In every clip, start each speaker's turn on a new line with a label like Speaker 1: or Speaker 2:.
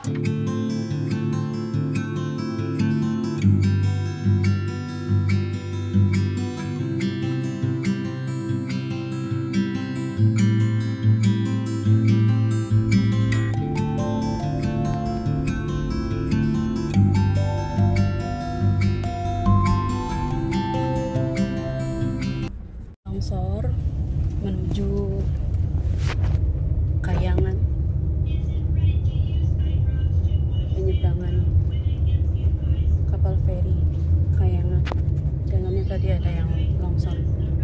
Speaker 1: Longsor menuju Kayangan, penyeberangan kapal feri Kayangan. Jalannya tadi ada yang longsor.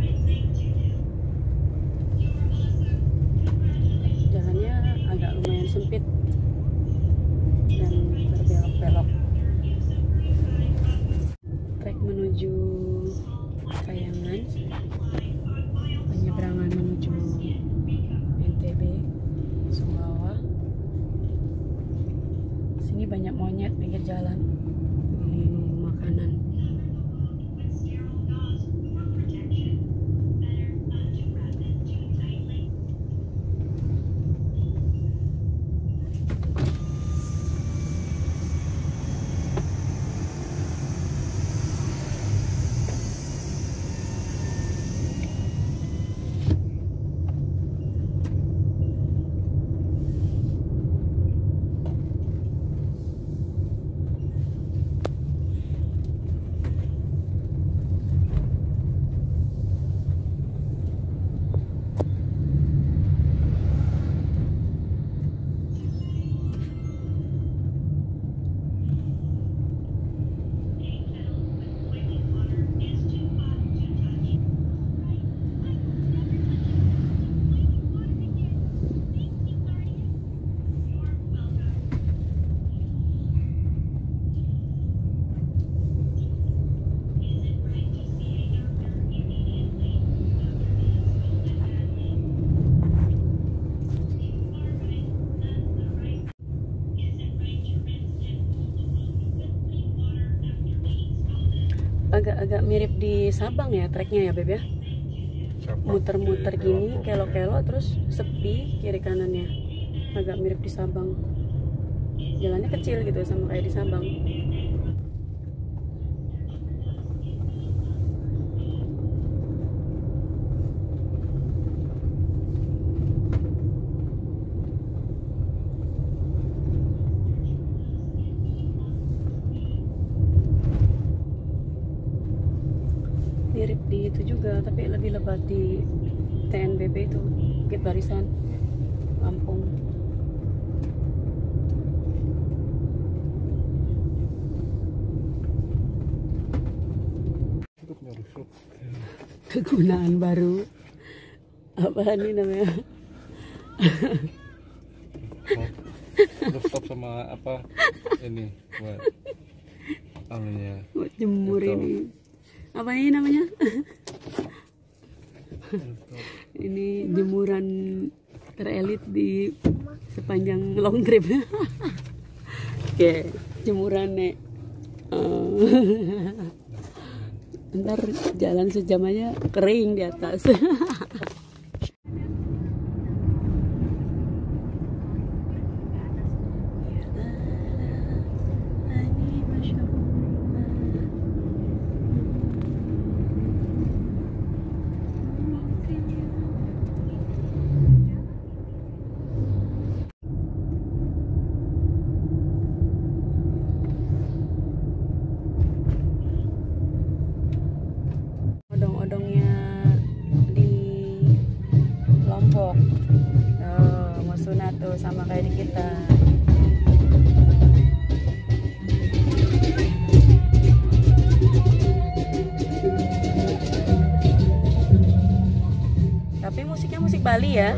Speaker 1: Jalannya agak lumayan sempit dan berbelok-belok. Trek menuju Kayangan, penyeberangan menuju NTB, Sumbawa. Sini banyak monyet pinggir jalan, minum makanan. Agak-agak mirip di Sabang ya treknya ya Beb ya. Muter-muter gini, kelok-kelok terus sepi kiri kanannya. Agak mirip di Sabang. Jalannya kecil gitu sama kayak di Sabang. Mirip di itu juga, tapi lebih lebat di TNBB itu, Bukit Barisan, Lampung. Kegunaan baru, apa ini namanya?
Speaker 2: Rooftop sama apa ini buat anunya?
Speaker 1: Buat jemur ini. Apa ini namanya? Ini jemuran terelit di sepanjang long trip. Oke, jemuran nek. Ntar jalan sejam aja kering di atas. Odong-odongnya di Lombok. Oh, mau sunat tuh sama kayak di kita. Tapi musiknya musik Bali ya.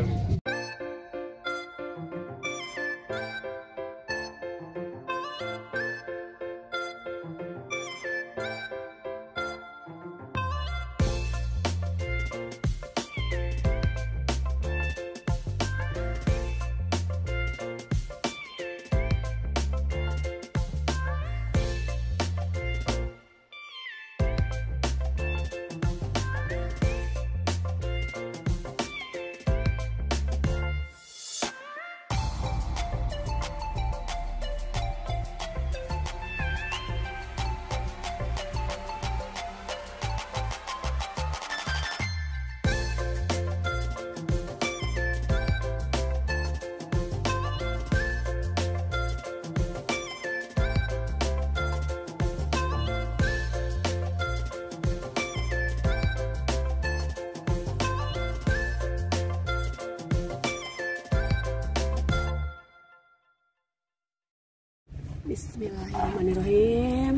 Speaker 1: Bismillahirrahmanirrahim.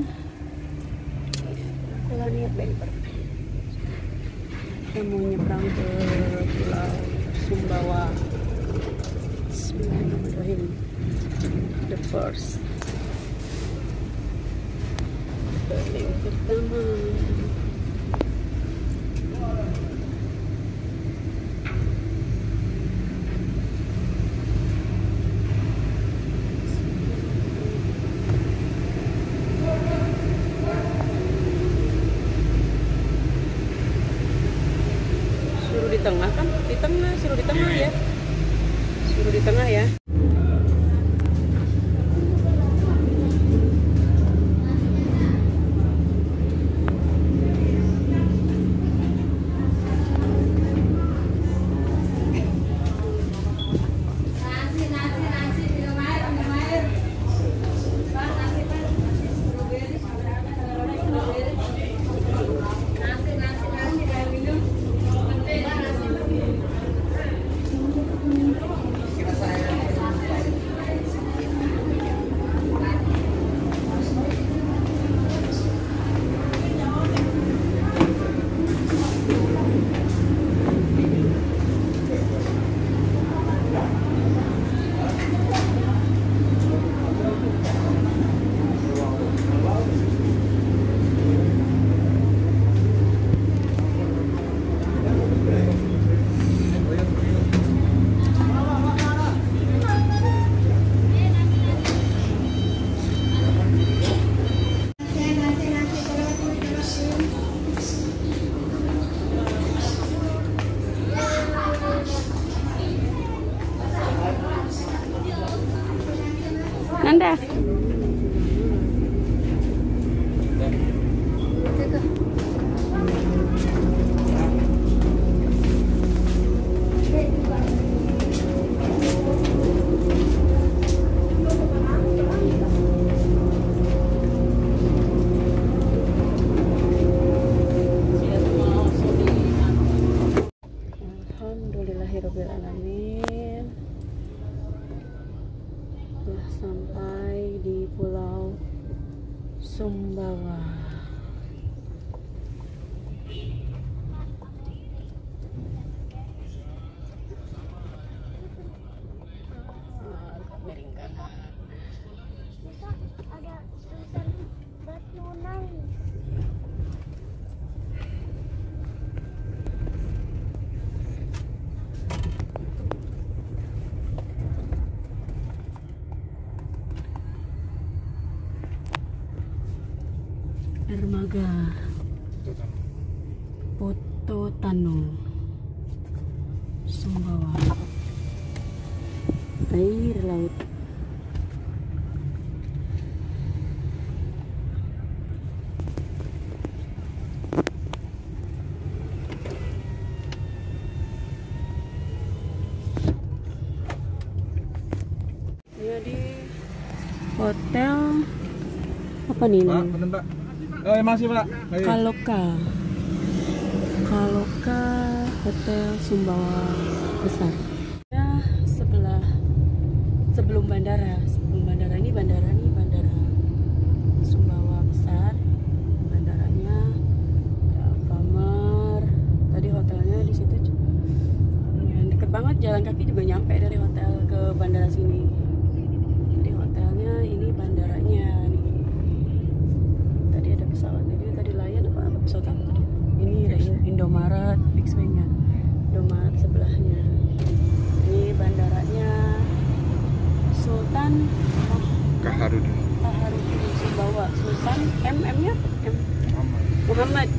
Speaker 1: Aku lah niat beli kita mau nyebrang ke Pulau Sumbawa. Bismillahirrahmanirrahim. The first yang pertama. Suruh di tengah kan? Di tengah, suruh di tengah ya. Suruh di tengah ya. Nanda. Alhamdulillahirrahmanirrahim. Telah sampai di Pulau Sumbawa. Miring kanan.
Speaker 3: Ada tulisan batu nangis.
Speaker 1: Dermaga Pototano Sumbawa. Air laut. Ini di hotel apa nih?
Speaker 2: Pak, bener Pak. Oh, masih Pak. Ayo.
Speaker 1: Kaloka Hotel Sumbawa Besar. Ya, sebelum bandara ini bandara Sumbawa Besar. Bandaranya ada Alfamart. Tadi hotelnya di situ. Ya, deket banget, jalan kaki juga nyampe dari hotel ke bandara sini. Jadi hotelnya ini bandaranya nih. Tadi ada pesawat, tadi Lion apa pesawat apa tadi? Ini ada Indomaret, Big Swing ya. Indomaret sebelahnya. Ini bandaranya Sultan
Speaker 2: Kaharudin
Speaker 1: Sumbawa. Sultan M-nya Muhammad.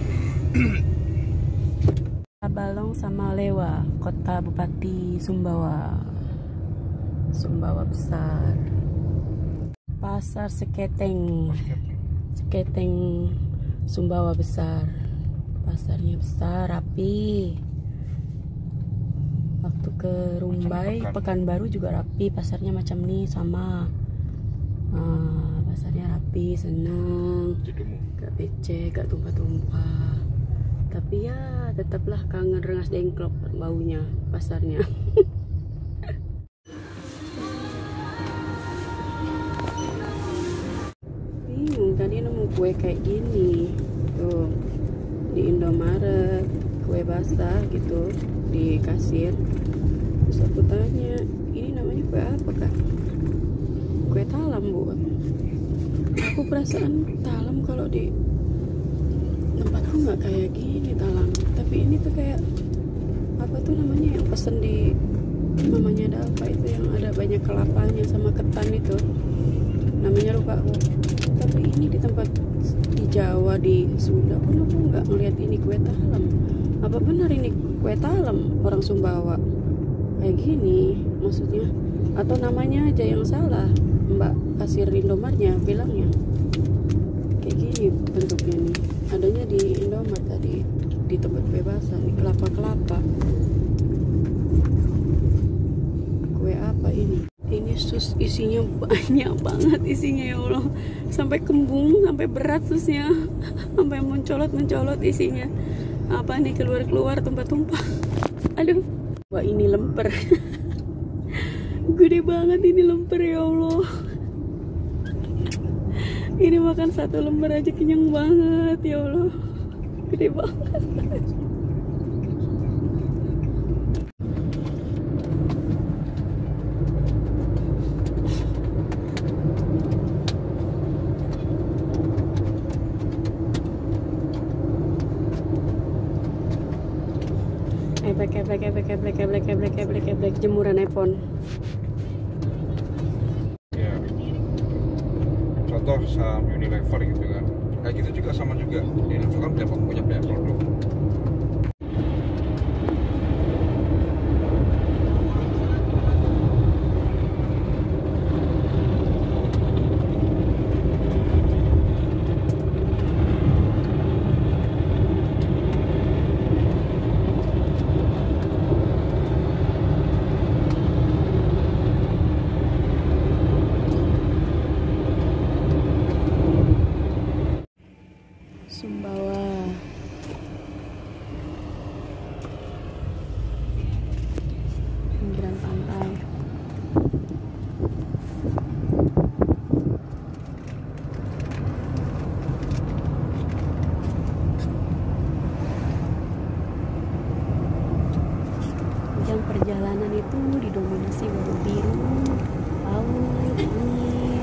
Speaker 1: Balong sama Lewa, Kota Bupati Sumbawa. Sumbawa Besar. Pasar Seketeng Sumbawa Besar. Pasarnya besar, rapi. Waktu ke Rumbai, Pekanbaru juga rapi. Pasarnya macam nih, sama. Pasarnya rapi, senang. Gak becek, gak tumpah-tumpah. Tapi ya tetaplah kangen Rengas Dengklok baunya pasarnya. kue kayak gini tuh di Indomaret, kue basah gitu di kasir. Terus aku tanya, ini namanya kue apa kak? Kue talam bu. Aku perasaan talam kalau di tempatku nggak kayak gini talam, tapi ini tuh kayak apa tuh namanya yang pesen di mamanya Dava itu yang ada banyak kelapanya sama ketan itu, namanya lupa aku. Tapi ini di tempat di Jawa di Sunda pun aku nggak ngeliat ini kue talam. Apa benar ini kue talam orang Sumbawa kayak gini maksudnya, atau namanya aja yang salah mbak kasir Indomartnya bilangnya kayak gini bentuknya nih, adanya di Indomart tadi di tempat kue basah nih, kelapa kue apa ini sus isinya banyak banget isinya ya Allah, sampai kembung, sampai berat susnya, sampai mencolot isinya. Apa nih, keluar tumpah-tumpah. Aduh, wah ini lemper. Gede banget ini lemper ya Allah. Ini makan satu lemper aja kenyang banget ya Allah. Gede banget. Eblek jemuran iPhone.
Speaker 2: Ya. Contoh saham Unilever gitu kan. Kayak gitu juga sama juga. Unilever kan punya banyak produk.
Speaker 1: Sumbawa. Pinggiran pantai. Jam perjalanan itu didominasi warna biru, laut, bumi,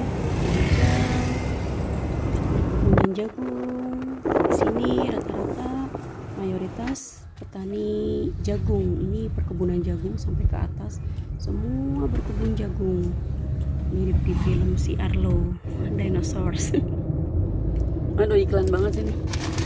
Speaker 1: perkebunan jagung. Di sini rata-rata mayoritas petani jagung. Ini perkebunan jagung sampai ke atas, semua berkebun jagung. Mirip di film si Arlo, Dinosaurs. Aduh, iklan banget ini.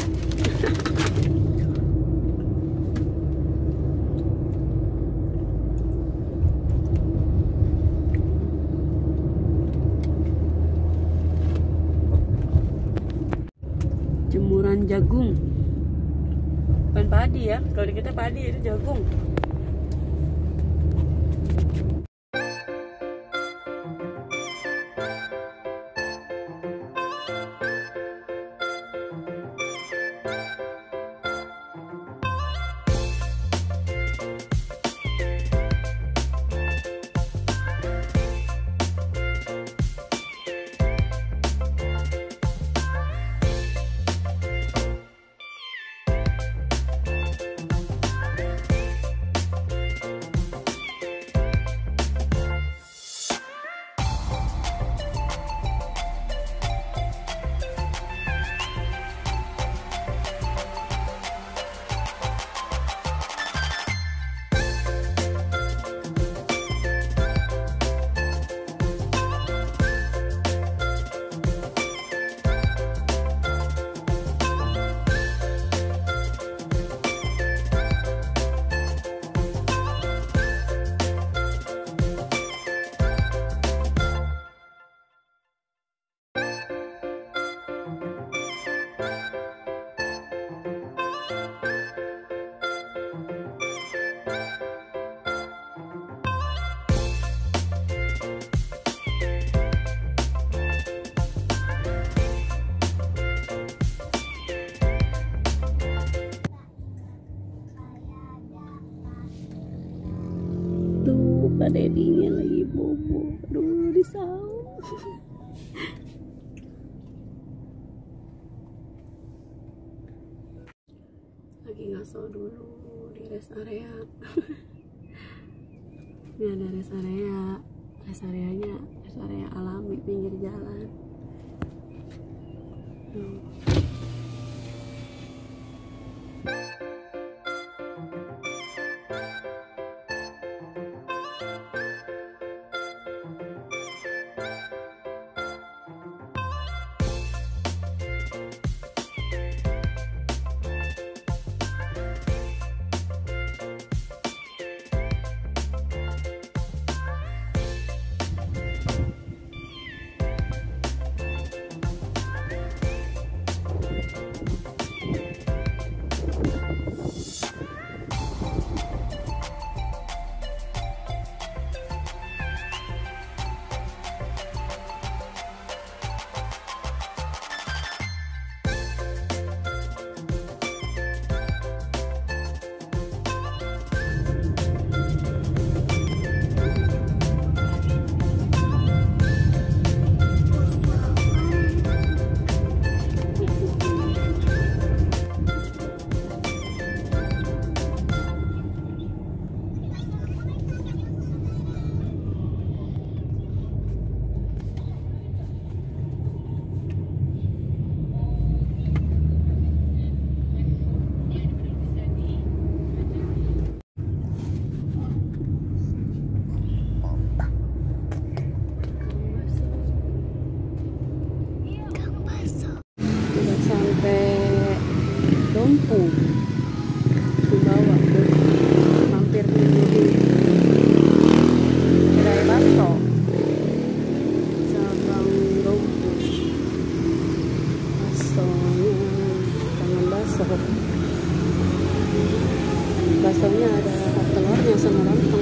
Speaker 1: Jemuran jagung, bukan padi ya, kalau di kita padi itu jagung. ngaso dulu di rest area. Ini ada rest area, rest area alami pinggir jalan. Lampung di bawah tuh, mampir dulu di kedai bakso cabang Lampung. Baksonya tangan baksonya ada telurnya sama lontong.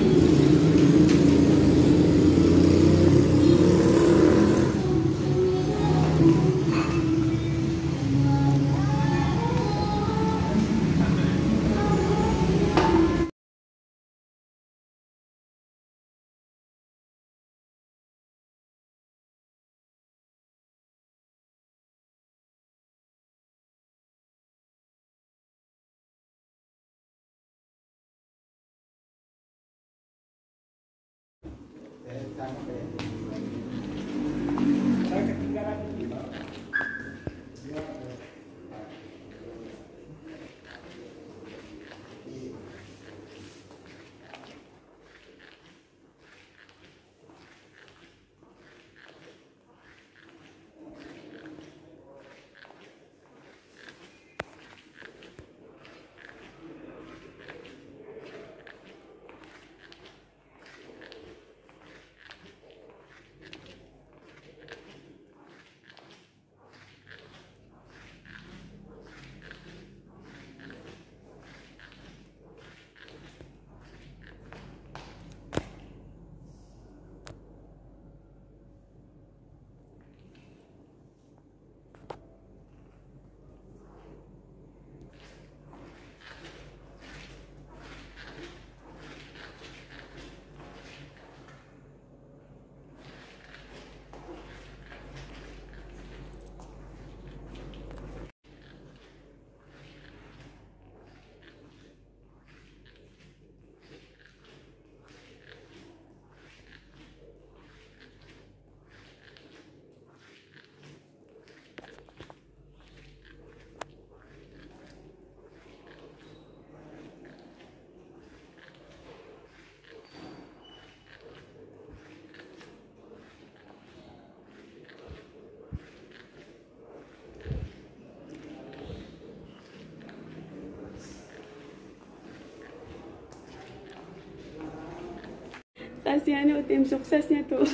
Speaker 1: Kasihan tim suksesnya tuh.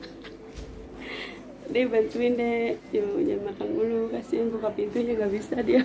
Speaker 1: Dia bantuin deh, yuk jangan makan mulu, kasihan buka pintunya gak bisa dia.